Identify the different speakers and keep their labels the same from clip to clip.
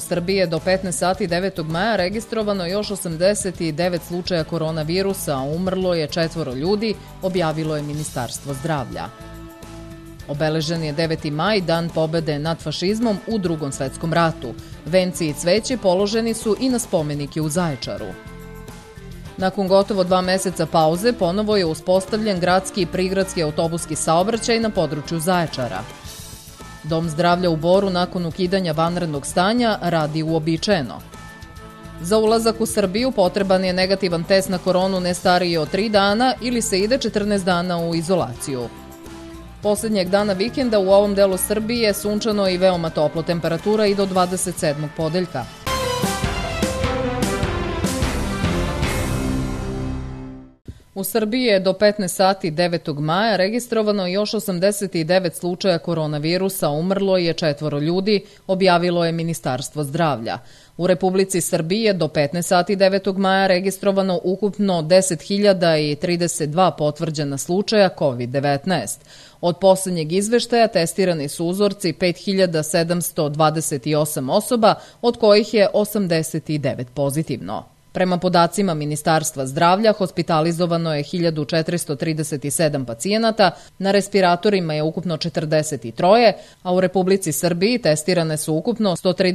Speaker 1: Srbiji je do 15 sati 9. maja registrovano još 89 slučaja koronavirusa, a umrlo je 4 ljudi, objavilo je Ministarstvo zdravlja. Obeležen je 9. maj, dan pobede nad fašizmom u Drugom svetskom ratu. Venci i cveće položeni su i na spomenike u Zaječaru. Nakon gotovo 2 meseca pauze ponovo je uspostavljen gradski i prigradski autobuski saobraćaj na području Zaječara. Dom zdravlja u Boru nakon ukidanja vanrednog stanja radi uobičajeno. Za ulazak u Srbiju potreban je negativan test na koronu ne stariji od 3 dana ili se ide 14 dana u izolaciju. Poslednjeg dana vikenda u ovom delu Srbije sunčano i veoma toplo, temperatura i do 27. podeljka. U Srbiji je do 15 sati 9. maja registrovano još 89 slučaja koronavirusa, umrlo je 4 ljudi, objavilo je Ministarstvo zdravlja. U Republici Srbiji je do 15 sati 9. maja registrovano ukupno 10.032 potvrđena slučaja COVID-19. Od poslednjeg izveštaja testirani su uzorci 5.728 osoba, od kojih je 89 pozitivno. Prema podacima Ministarstva zdravlja, hospitalizovano je 1437 pacijenata, na respiratorima je ukupno 43, a u Republici Srbiji testirane su ukupno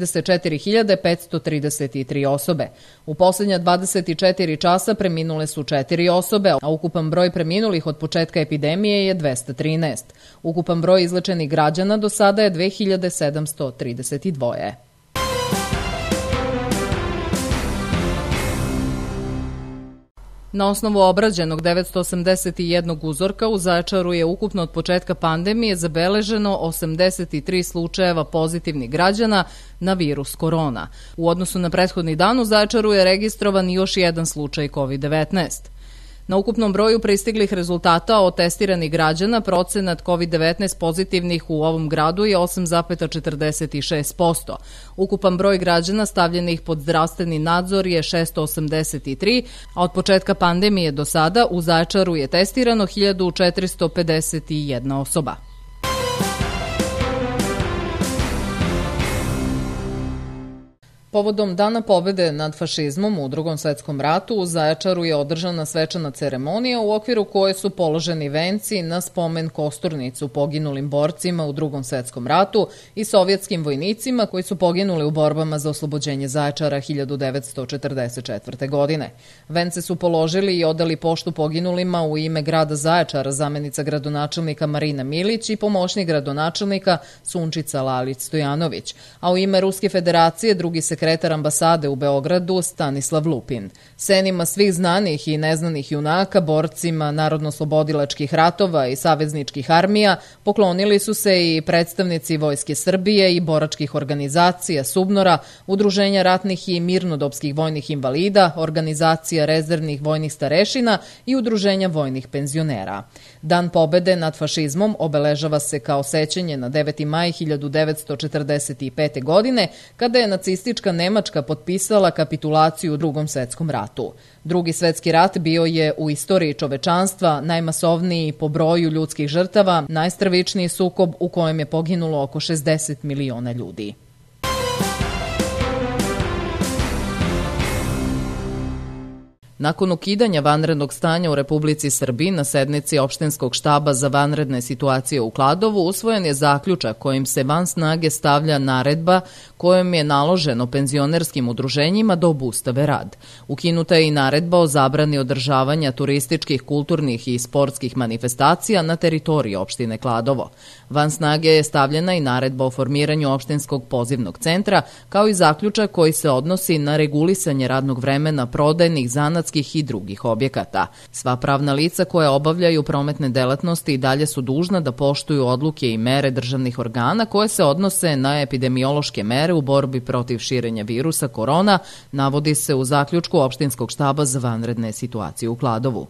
Speaker 1: 134.533 osobe. U poslednja 24 časa preminule su 4 osobe, a ukupan broj preminulih od početka epidemije je 213. Ukupan broj izlečenih građana do sada je 2732. Na osnovu obrađenog 981 uzorka u Zaječaru je ukupno od početka pandemije zabeleženo 83 slučajeva pozitivnih građana na virus korona. U odnosu na prethodni dan u Zaječaru je registrovan još jedan slučaj COVID-19. Na ukupnom broju pristiglih rezultata od testiranih građana procenat COVID-19 pozitivnih u ovom gradu je 8,46%. Ukupan broj građana stavljenih pod zdravstveni nadzor je 683, a od početka pandemije do sada u Zaječaru je testirano 1451 osoba. Povodom Dana pobede nad fašizmom u Drugom svetskom ratu u Zaječaru je održana svečana ceremonija u okviru koje su položeni venci na spomen kosturnicu poginulim borcima u Drugom svetskom ratu i sovjetskim vojnicima koji su poginuli u borbama za oslobođenje Zaječara 1944. godine. Vence su položili i odali poštu poginulima u ime grada Zaječara zamenica gradonačelnika Marina Milić i pomoćnik gradonačelnika Sunčica Lalić-Stojanović, a u ime Ruske federacije drugi sekretar ambasade u Beogradu Stanislav Lupin. Senima svih znanih i neznanih junaka, borcima narodno-slobodilačkih ratova i savezničkih armija poklonili su se i predstavnici Vojske Srbije i boračkih organizacija SUBNOR-a, Udruženja ratnih i mirnodopskih vojnih invalida, Organizacija rezervnih vojnih starešina i Udruženja vojnih penzionera. Dan pobede nad fašizmom obeležava se kao sećanje na 9. maj 1945. godine, kada je nacistička Nemačka potpisala kapitulaciju u Drugom svetskom ratu. Drugi svetski rat bio je u istoriji čovečanstva najmasovniji po broju ljudskih žrtava, najstravičniji sukob u kojem je poginulo oko 60 miliona ljudi. Nakon ukidanja vanrednog stanja u Republici Srbiji na sednici opštinskog štaba za vanredne situacije u Kladovu usvojen je zaključak kojim se van snage stavlja naredba kojom je naloženo penzionerskim udruženjima da obustave rad. Ukinuta je i naredba o zabrani održavanja turističkih, kulturnih i sportskih manifestacija na teritoriji opštine Kladovo. Van snage je stavljena i naredba o formiranju opštinskog pozivnog centra, kao i zaključak koji se odnosi na regulisanje radnog vremena prodajnih, zanatskih i drugih objekata. Sva pravna lica koja obavljaju prometne delatnosti i dalje su dužna da poštuju odluke i mere državnih organa koje se odnose na epidemiološke mere u borbi protiv širenja virusa korona, navodi se u zaključku opštinskog štaba za vanredne situacije u Kladovu.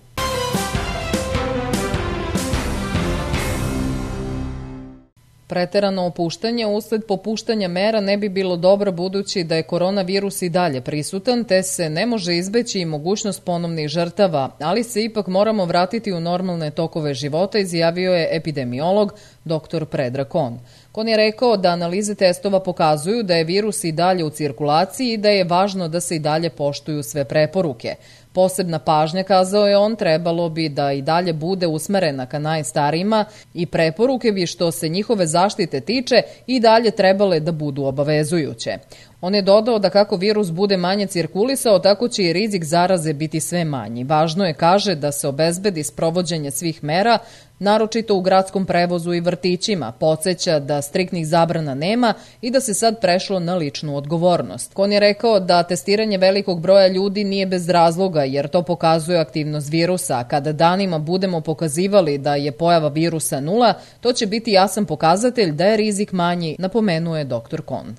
Speaker 1: Preterano opuštanje usled popuštanja mera ne bi bilo dobro budući da je koronavirus i dalje prisutan, te se ne može izbeći i mogućnost ponovnih žrtava, ali se ipak moramo vratiti u normalne tokove života, izjavio je epidemiolog dr. Predrag Kon. Kon je rekao da analize testova pokazuju da je virus i dalje u cirkulaciji i da je važno da se i dalje poštuju sve preporuke. Posebna pažnja, kazao je on, trebalo bi da i dalje bude usmerena ka najstarijima i preporuke bi što se njihove zaštite tiče i dalje trebale da budu obavezujuće. On je dodao da kako virus bude manje cirkulisao, tako će i rizik zaraze biti sve manji. Važno je, kaže, da se obezbedi sprovođenje svih mera, naročito u gradskom prevozu i vrtićima. Podseća da striktnih zabrana nema i da se sad prešlo na ličnu odgovornost. Kon je rekao da testiranje velikog broja ljudi nije bez razloga, jer to pokazuje aktivnost virusa. Kada danima budemo pokazivali da je pojava virusa nula, to će biti jasan pokazatelj da je rizik manji, napomenuo je dr. Kon.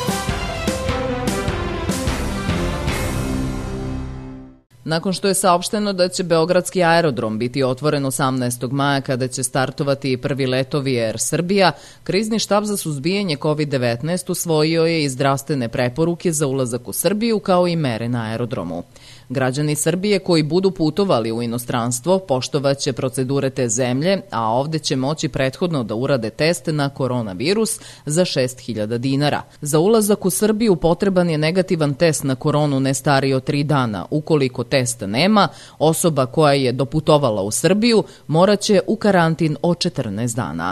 Speaker 1: Nakon što je saopšteno da će Beogradski aerodrom biti otvoren 18. maja kada će startovati i prvi letovi Air Srbija, Krizni štab za suzbijanje COVID-19 usvojio je i zdravstvene preporuke za ulazak u Srbiju kao i mere na aerodromu. Građani Srbije koji budu putovali u inostranstvo poštovaće procedure te zemlje, a ovde će moći prethodno da urade test na koronavirus za 6.000 dinara. Za ulazak u Srbiju potreban je negativan test na koronu ne stariji od 3 dana. Ukoliko testa nema, osoba koja je doputovala u Srbiju moraće u karantin od 14 dana.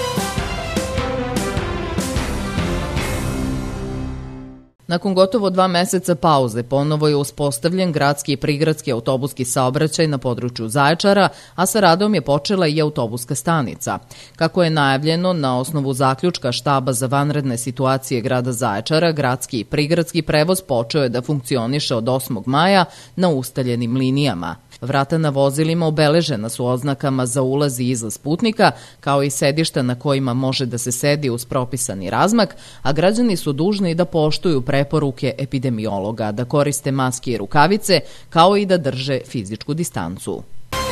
Speaker 1: Nakon gotovo 2 meseca pauze ponovo je uspostavljen gradski i prigradski autobuski saobraćaj na području Zaječara, a sa radom je počela i autobuska stanica. Kako je najavljeno, na osnovu zaključka štaba za vanredne situacije grada Zaječara, gradski i prigradski prevoz počeo je da funkcioniše od 8. maja na ustaljenim linijama. Vrata na vozilima obeležena su oznakama za ulaz i izlaz putnika, kao i sedišta na kojima može da se sedi uz propisani razmak, a građani su dužni da poštuju preporuke epidemiologa, da koriste maske i rukavice, kao i da drže fizičku distancu.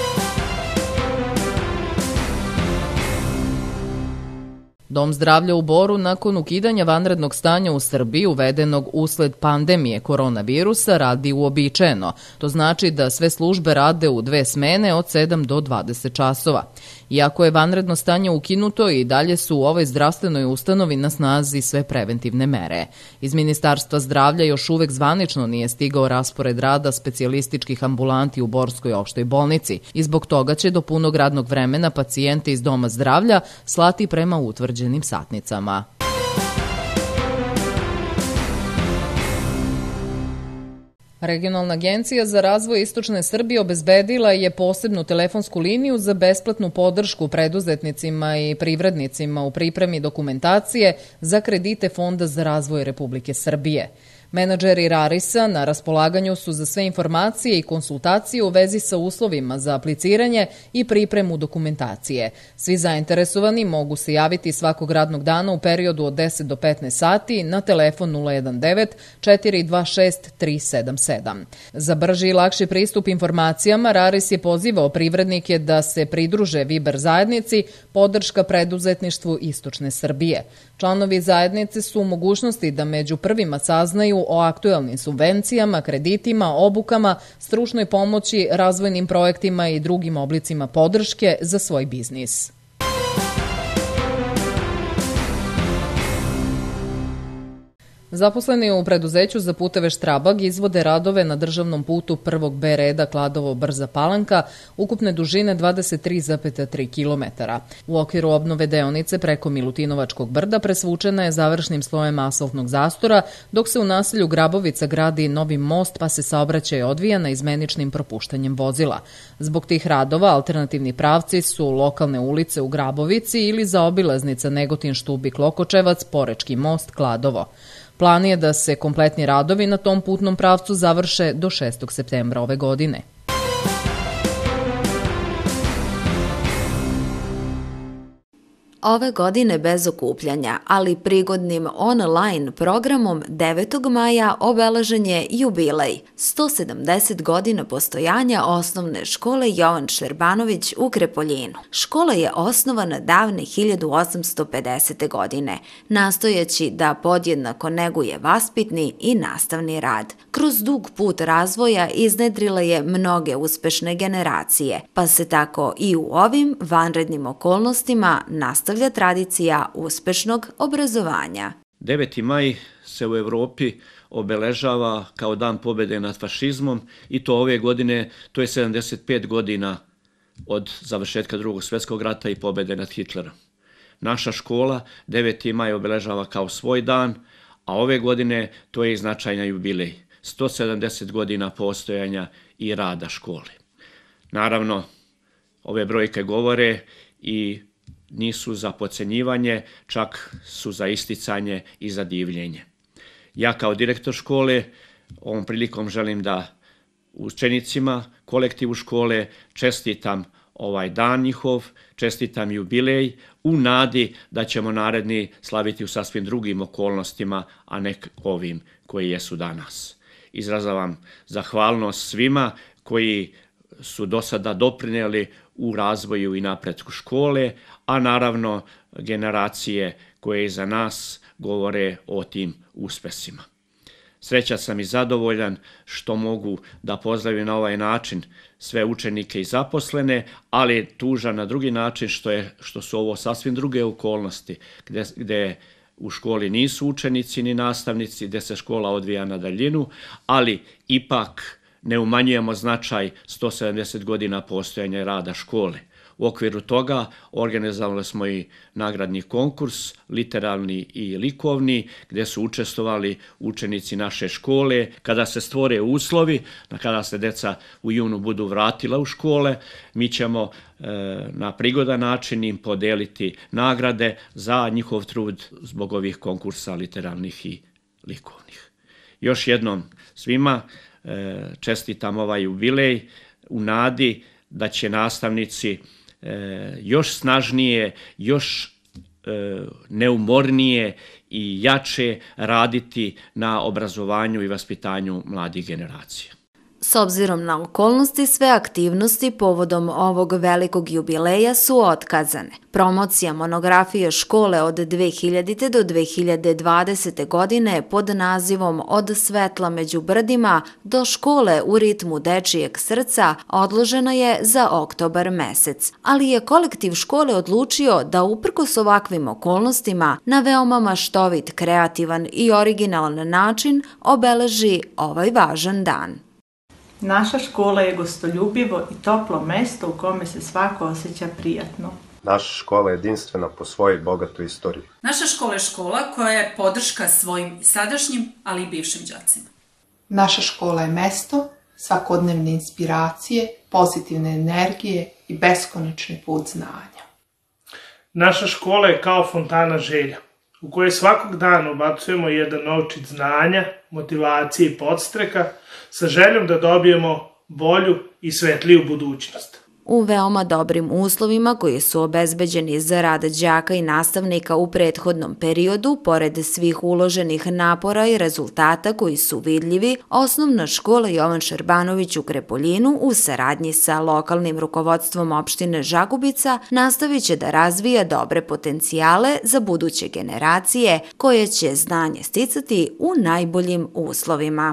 Speaker 1: Dom zdravlja u Boru nakon ukidanja vanrednog stanja u Srbiji uvedenog usled pandemije koronavirusa radi uobičajeno. To znači da sve službe rade u 2 smene od 7 do 20 časova. Iako je vanredno stanje ukinuto, i dalje su u ovoj zdravstvenoj ustanovi na snazi sve preventivne mere. Iz Ministarstva zdravlja još uvek zvanično nije stigao raspored rada specijalističkih ambulanti u Borskoj opštoj bolnici i zbog toga će do punog radnog vremena pacijente iz Doma zdravlja slati prema utvrđenim satnicama. Regionalna agencija za razvoj Istočne Srbije obezbedila je posebnu telefonsku liniju za besplatnu podršku preduzetnicima i privrednicima u pripremi dokumentacije za kredite Fonda za razvoj Republike Srbije. Menadžeri RARIS-a na raspolaganju su za sve informacije i konsultacije u vezi sa uslovima za apliciranje i pripremu dokumentacije. Svi zainteresovani mogu se javiti svakog radnog dana u periodu od 10 do 15 sati na telefon 019 426 377. Za brži i lakši pristup informacijama, RARIS je pozivao privrednike da se pridruže Viber zajednici Podrška preduzetništvu Istočne Srbije. Članovi zajednice su u mogućnosti da među prvima saznaju o aktuelnim subvencijama, kreditima, obukama, stručnoj pomoći, razvojnim projektima i drugim oblicima podrške za svoj biznis. Zaposleni u preduzeću za puteve Štrabag izvode radove na državnom putu prvog B reda Kladovo-Brza Palanka ukupne dužine 23,3 km. U okviru obnove deonice preko Milutinovačkog brda presvučena je završnim slojem asfaltnog zastora, dok se u naselju Grabovica gradi novi most pa se saobraćaj odvija na izmeničnim propuštanjem vozila. Zbog tih radova alternativni pravci su lokalne ulice u Grabovici ili zaobilaznica Negotin-Štubik-Lokočevac, Porečki most, Kladovo. Plan je da se kompletni radovi na tom putnom pravcu završe do 6. septembra ove godine.
Speaker 2: Ove godine bez okupljanja, ali prigodnim online programom 9. maja obeležen je jubilej, 170 godina postojanja osnovne škole Jovan Šerbanović u Krepoljinu. Škola je osnovana davne 1850. godine, nastojeći da podjednako neguje vaspitni i nastavni rad. Kroz dug put razvoja iznedrila je mnoge uspešne generacije, pa se tako i u ovim vanrednim okolnostima nastavlja tradicija uspešnog obrazovanja.
Speaker 3: 9. maj se u Evropi obeležava kao dan pobjede nad fašizmom i to ove godine, to je 75 godina od završetka Drugog svjetskog rata i pobjede nad Hitlerom. Naša škola 9. maj obeležava kao svoj dan, a ove godine to je i značajna jubilej. 170 godina postojanja i rada škole. Naravno, ove brojke govore i nisu za podcenjivanje, čak su za isticanje i za divljenje. Ja kao direktor škole ovom prilikom želim da učenicima, kolektivu škole čestitam ovaj dan njihov, čestitam jubilej u nadi da ćemo naredni slaviti u sasvim drugim okolnostima, a ne ovim koji jesu danas. Izražavam zahvalnost svima koji su do sada doprinijeli u razvoju i napretku škole, a naravno generacije koje iza nas govore o tim uspesima. Srećan sam i zadovoljan što mogu da pozdravim na ovaj način sve učenike i zaposlene, ali tužan na drugi način što su ovo sasvim druge okolnosti gde u školi nisu učenici ni nastavnici, gde se škola odvija na daljinu, ali ipak ne umanjujemo značaj 170 godina postojanja i rada škole. U okviru toga organizovali smo i nagradni konkurs, literarni i likovni, gde su učestvovali učenici naše škole. Kada se stvore uslovi, kada se deca u junu budu vratila u škole, mi ćemo na prigodan način im podeliti nagrade za njihov trud zbog ovih konkursa literarnih i likovnih. Još jednom svima čestitam ovaj jubilej u nadi da će nastavnici još snažnije, još neumornije i jače raditi na obrazovanju i vaspitanju mladih generacija.
Speaker 2: S obzirom na okolnosti, sve aktivnosti povodom ovog velikog jubileja su otkazane. Promocija monografije škole od 2000. do 2020. godine pod nazivom Od svetla među brdima do škole u ritmu dečijeg srca odložena je za oktobar mesec. Ali je kolektiv škole odlučio da uprkos ovakvim okolnostima na veoma maštovit, kreativan i originalan način obeleži ovaj važan dan.
Speaker 4: Naša škola je gostoljubivo i toplo mesto u kome se svako osjeća prijatno.
Speaker 5: Naša škola je jedinstvena po svojoj bogatoj istoriji.
Speaker 6: Naša škola je škola koja je podrška svojim sadašnjim, ali i bivšim đacima.
Speaker 7: Naša škola je mesto svakodnevne inspiracije, pozitivne energije i beskonačni put znanja.
Speaker 8: Naša škola je kao fontana želja, u kojoj svakog dana ubacujemo jedan novčić znanja, motivacije i podstreka sa željom da dobijemo bolju i svetliju budućnost.
Speaker 2: U veoma dobrim uslovima koji su obezbeđeni za rad đaka i nastavnika u prethodnom periodu, pored svih uloženih napora i rezultata koji su vidljivi, osnovna škola Jovan Šerbanović u Krepoljinu u saradnji sa lokalnim rukovodstvom opštine Žagubica nastavit će da razvija dobre potencijale za buduće generacije koje će znanje sticati u najboljim uslovima.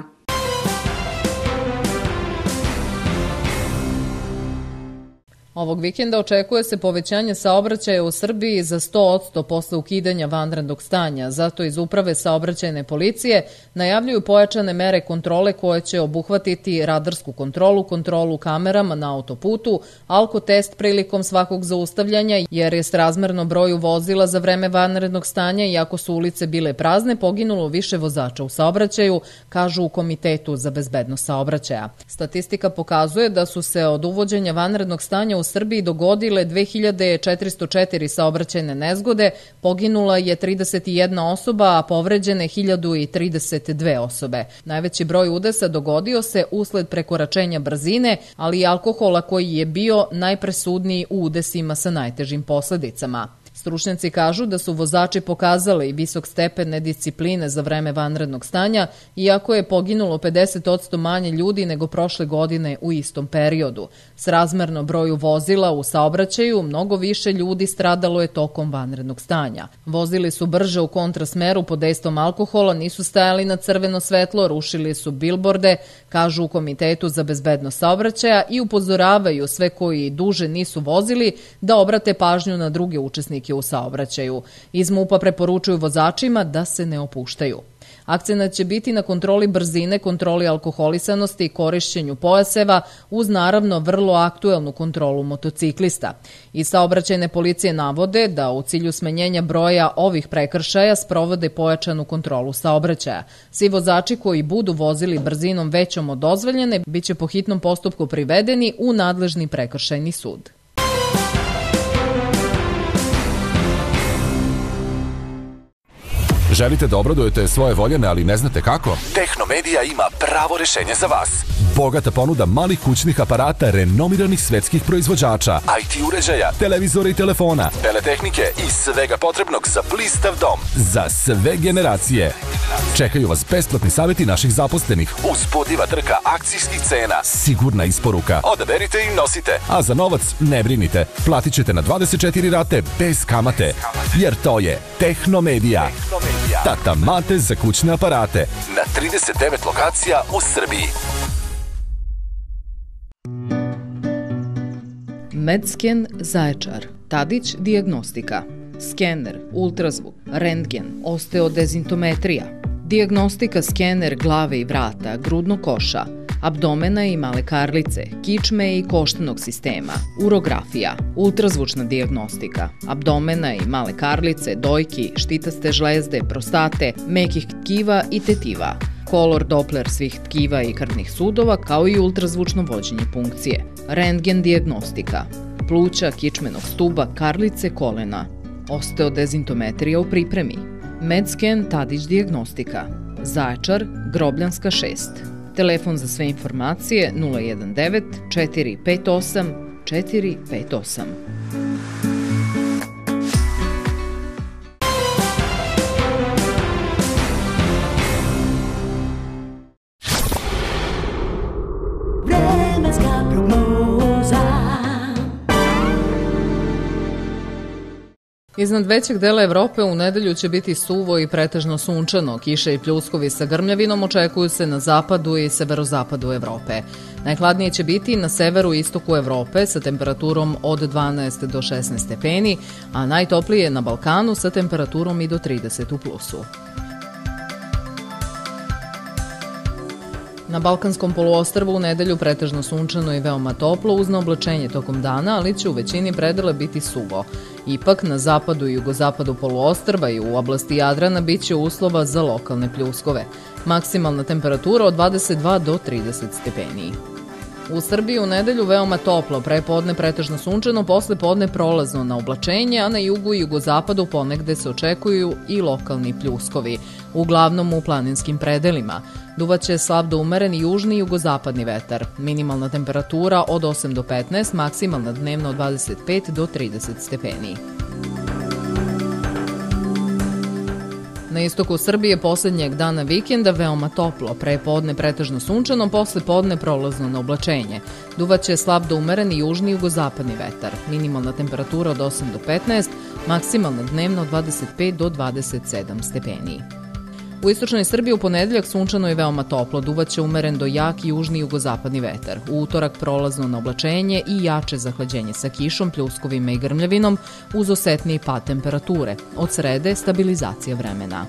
Speaker 1: Ovog vikenda očekuje se povećanje saobraćaja u Srbiji za 100% posle ukidanja vanrednog stanja. Zato iz Uprave saobraćajne policije najavljuju pojačane mere kontrole koje će obuhvatiti radarsku kontrolu, kontrolu kamerama na autoputu, alkotest prilikom svakog zaustavljanja, jer je srazmerno broju vozila za vreme vanrednog stanja, iako su ulice bile prazne, poginulo više vozača u saobraćaju, kažu u Komitetu za bezbednost saobraćaja. Statistika pokazuje da su se od uvođenja vanrednog stanja u Srbiji dogodile 2404 saobraćajne nezgode, poginula je 31 osoba, a povređene 1032 osobe. Najveći broj udesa dogodio se usled prekoračenja brzine, ali i alkohola koji je bio najpresudniji u udesima sa najtežim posledicama. Stručnjaci kažu da su vozači pokazali visok stepen nediscipline za vreme vanrednog stanja, iako je poginulo 50% manje ljudi nego prošle godine u istom periodu. Srazmerno broju vozila u saobraćaju, mnogo više ljudi stradalo je tokom vanrednog stanja. Vozili su brže u kontrasmeru pod dejstvom alkohola, nisu stajali na crveno svetlo, rušili su bilborde, kažu u Komitetu za bezbednost saobraćaja i upozoravaju sve koji duže nisu vozili da obrate pažnju na druge učesnike u saobraćaju. Iz MUP-a preporučuju vozačima da se ne opuštaju. Akcenat će biti na kontroli brzine, kontroli alkoholisanosti i korišćenju pojaseva, uz naravno vrlo aktuelnu kontrolu motociklista. I saobraćajne policije navode da u cilju smanjenja broja ovih prekršaja sprovode pojačanu kontrolu saobraćaja. Svi vozači koji budu vozili brzinom većom od dozvoljene biće po hitnom postupku privedeni u nadležni prekršajni sud.
Speaker 9: Želite da obradujete svoje voljene, ali ne znate kako? Tehnomedija ima pravo rešenje za vas. Bogata ponuda malih kućnih aparata renomiranih svetskih proizvođača, IT uređaja, televizora i telefona, teletehnike i svega potrebnog za blistav dom. Za sve generacije. Čekaju vas besplatni savjeti naših zaposlenih, uzbudljiva trka akcijskih cena, sigurna isporuka. Odaberite i nosite, a za novac ne brinite. Platit ćete na 24 rate bez kamate, jer to je Tehnomedija. Tata Mate za kućne aparate na 39 lokacija u Srbiji.
Speaker 1: Medsken Zaječar, Tadić dijagnostika, skener, ultrazvuk, rentgen, osteodezintometrija, dijagnostika skener glave i vrata, grudnog koša, abdomena i male karlice, kičme i koštanog sistema, urografija, ultrazvučna dijagnostika, abdomena i male karlice, dojki, štitaste žlezde, prostate, mekih tkiva i tetiva, kolor Doppler svih tkiva i krvnih sudova, kao i ultrazvučno vođenje punkcije, rentgen dijagnostika, pluća, kičmenog stuba, karlice, kolena, osteodezintometrija u pripremi, Medsken Tadić dijagnostika, Zaječar, Grobljanska 6. Telefon za sve informacije 019 458 458.
Speaker 10: Vremenska prognoza.
Speaker 1: Iznad većeg dela Evrope u nedelju će biti suvo i pretežno sunčano. Kiše i pljuskovi sa grmljavinom očekuju se na zapadu i severozapadu Evrope. Najhladnije će biti na severu i istoku Evrope sa temperaturom od 12 do 16 stepeni, a najtoplije na Balkanu sa temperaturom i do 30 u plusu. Na Balkanskom poluostrvu u nedelju pretežno sunčano i veoma toplo uz oblačenje tokom dana, ali će u većini predela biti suvo. Ipak na zapadu i jugozapadu poluostrva i u oblasti Jadrana biće uslova za lokalne pljuskove. Maksimalna temperatura od 22 do 30 stepeni. U Srbiji u nedelju veoma toplo, pre podne pretežno sunčano, posle podne prolazno na oblačenje, a na jugu i jugozapadu ponegde se očekuju i lokalni pljuskovi, uglavnom u planinskim predelima. Duvaće slab do umereni južni i jugozapadni vetar. Minimalna temperatura od 8 do 15, maksimalna dnevna od 25 do 30 stepeni. Na istoku Srbije poslednjeg dana vikenda veoma toplo, pre podne pretežno sunčano, posle podne prolazno na oblačenje. Duvaće slab do umereni južni i jugozapadni vetar. Minimalna temperatura od 8 do 15, maksimalna dnevna od 25 do 27 stepeni. U istočnoj Srbiji u ponedeljak sunčano i veoma toplo, duvaće umeren do jak južni i jugozapadni vetar. U utorak prolazno na oblačenje i jače zahlađenje sa kišom, pljuskovima i grmljavinom uz osetniji pad temperature. Od srede stabilizacija vremena.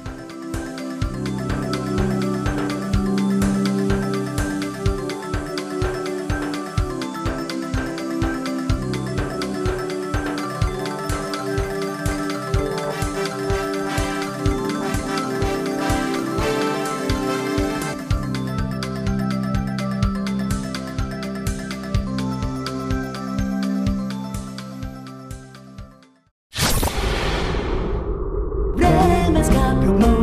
Speaker 10: Vremenska prognoza.